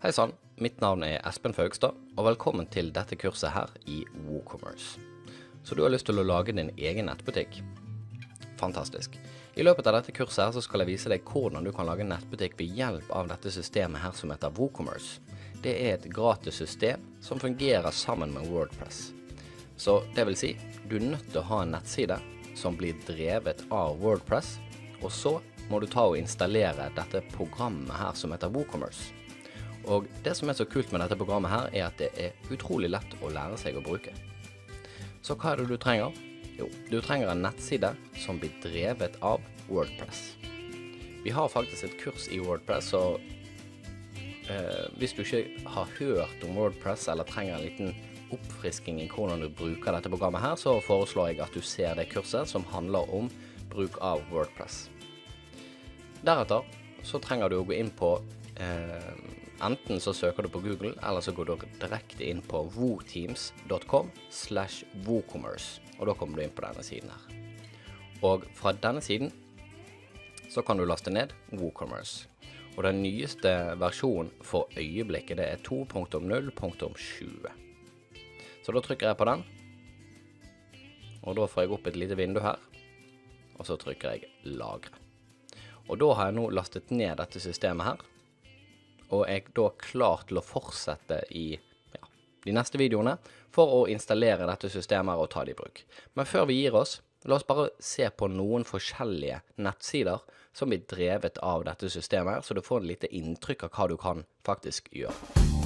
Hei sann, mitt navn er Espen Faugstad, og velkommen til dette kurset her i WooCommerce. Så du har lyst til å lage din egen nettbutikk? Fantastisk. I løpet av dette kurset her så skal jeg vise deg hvordan du kan lage en nettbutikk ved hjelp av dette systemet her som heter WooCommerce. Det er et gratis system som fungerer sammen med WordPress. Så det vil si, du er nødt til å ha en nettside som blir drevet av WordPress, og så må du ta og installere dette programmet her som heter WooCommerce. Og det som er så kult med dette programmet her er at det er utrolig lett å lære seg å bruke. Så hva er det du trenger? Jo, du trenger en nettside som blir drevet av WordPress. Vi har faktisk et kurs i WordPress, og hvis du ikke har hørt om WordPress eller trenger en liten oppfrisking i hvordan du bruker dette programmet her, så foreslår jeg at du ser det kurset som handler om bruk av WordPress. Deretter så trenger du å gå inn på enten så søker du på Google, eller så går du direkte inn på wooteams.com/woocommerce, og da kommer du inn på denne siden her. Og fra denne siden så kan du laste ned WooCommerce. Og den nyeste versjonen for øyeblikket det er 2.0.20. Så da trykker jeg på den, og da får jeg opp et lite vindu her, og så trykker jeg lagre. Og da har jeg nå lastet ned dette systemet her, og jeg er da klar til å fortsette i de neste videoene for å installere dette systemet og ta det i bruk. Men før vi gir oss, la oss bare se på noen forskjellige nettsider som blir drevet av dette systemet her, så du får et lite inntrykk av hva du kan faktisk gjøre.